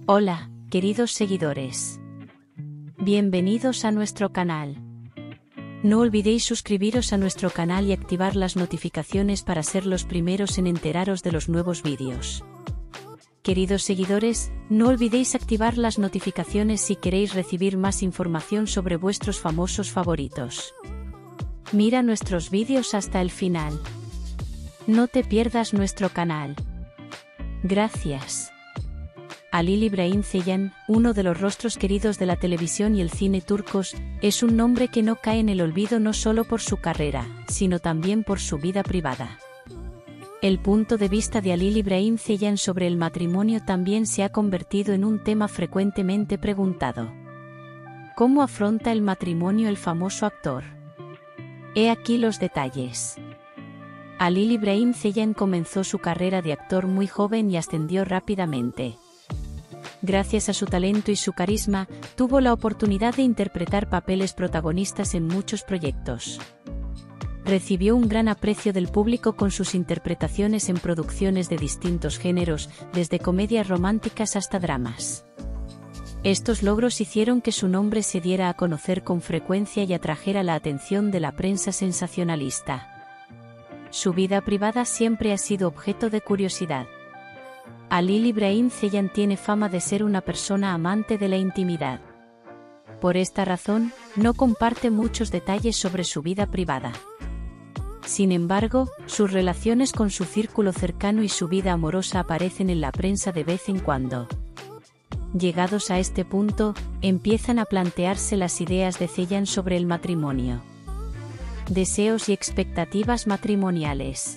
Hola, queridos seguidores. Bienvenidos a nuestro canal. No olvidéis suscribiros a nuestro canal y activar las notificaciones para ser los primeros en enteraros de los nuevos vídeos. Queridos seguidores, no olvidéis activar las notificaciones si queréis recibir más información sobre vuestros famosos favoritos. Mira nuestros vídeos hasta el final. No te pierdas nuestro canal. Gracias. Halil İbrahim Ceylan, uno de los rostros queridos de la televisión y el cine turcos, es un nombre que no cae en el olvido no solo por su carrera, sino también por su vida privada. El punto de vista de Halil İbrahim Ceylan sobre el matrimonio también se ha convertido en un tema frecuentemente preguntado. ¿Cómo afronta el matrimonio el famoso actor? He aquí los detalles. Halil İbrahim Ceylan comenzó su carrera de actor muy joven y ascendió rápidamente. Gracias a su talento y su carisma, tuvo la oportunidad de interpretar papeles protagonistas en muchos proyectos. Recibió un gran aprecio del público con sus interpretaciones en producciones de distintos géneros, desde comedias románticas hasta dramas. Estos logros hicieron que su nombre se diera a conocer con frecuencia y atrajera la atención de la prensa sensacionalista. Su vida privada siempre ha sido objeto de curiosidad. Halil İbrahim Ceylan tiene fama de ser una persona amante de la intimidad. Por esta razón, no comparte muchos detalles sobre su vida privada. Sin embargo, sus relaciones con su círculo cercano y su vida amorosa aparecen en la prensa de vez en cuando. Llegados a este punto, empiezan a plantearse las ideas de Ceylan sobre el matrimonio. Deseos y expectativas matrimoniales.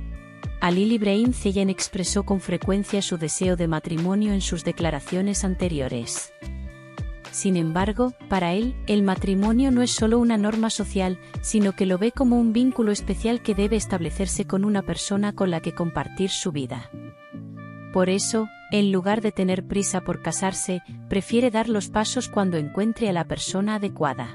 Halil İbrahim Ceylan expresó con frecuencia su deseo de matrimonio en sus declaraciones anteriores. Sin embargo, para él, el matrimonio no es solo una norma social, sino que lo ve como un vínculo especial que debe establecerse con una persona con la que compartir su vida. Por eso, en lugar de tener prisa por casarse, prefiere dar los pasos cuando encuentre a la persona adecuada.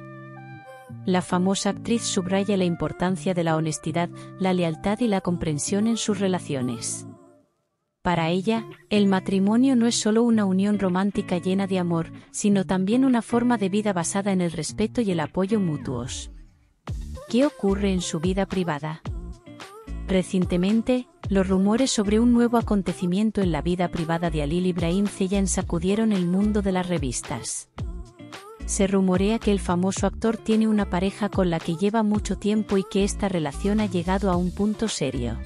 La famosa actriz subraya la importancia de la honestidad, la lealtad y la comprensión en sus relaciones. Para ella, el matrimonio no es solo una unión romántica llena de amor, sino también una forma de vida basada en el respeto y el apoyo mutuos. ¿Qué ocurre en su vida privada? Recientemente, los rumores sobre un nuevo acontecimiento en la vida privada de Halil İbrahim Ceylan sacudieron el mundo de las revistas. Se rumorea que el famoso actor tiene una pareja con la que lleva mucho tiempo y que esta relación ha llegado a un punto serio.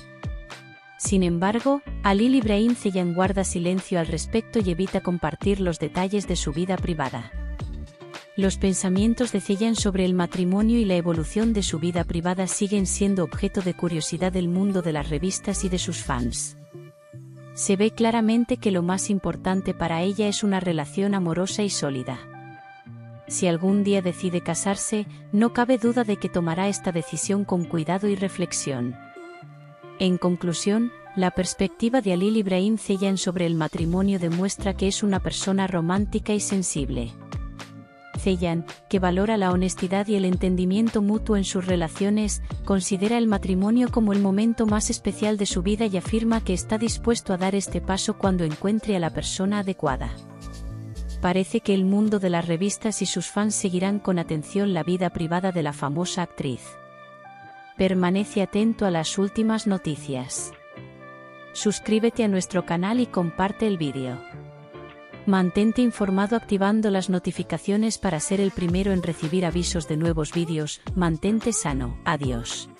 Sin embargo, Halil İbrahim Ceylan guarda silencio al respecto y evita compartir los detalles de su vida privada. Los pensamientos de Ceylan sobre el matrimonio y la evolución de su vida privada siguen siendo objeto de curiosidad del mundo de las revistas y de sus fans. Se ve claramente que lo más importante para ella es una relación amorosa y sólida. Si algún día decide casarse, no cabe duda de que tomará esta decisión con cuidado y reflexión. En conclusión, la perspectiva de Halil İbrahim Ceylan sobre el matrimonio demuestra que es una persona romántica y sensible. Ceylan, que valora la honestidad y el entendimiento mutuo en sus relaciones, considera el matrimonio como el momento más especial de su vida y afirma que está dispuesto a dar este paso cuando encuentre a la persona adecuada. Parece que el mundo de las revistas y sus fans seguirán con atención la vida privada de la famosa actriz. Permanece atento a las últimas noticias. Suscríbete a nuestro canal y comparte el vídeo. Mantente informado activando las notificaciones para ser el primero en recibir avisos de nuevos vídeos. Mantente sano. Adiós.